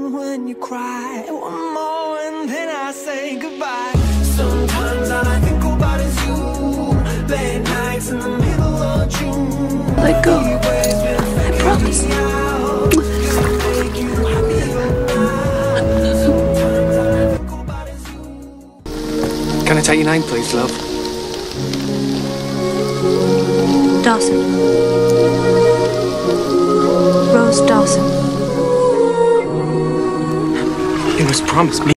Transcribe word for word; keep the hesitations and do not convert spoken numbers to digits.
one when you cry, one more and then I say goodbye. Sometimes all I think about is you, late nights in the middle of June. Let go, I promise. Can I take your name, please, love? Dawson. Rose Dawson. You must promise me.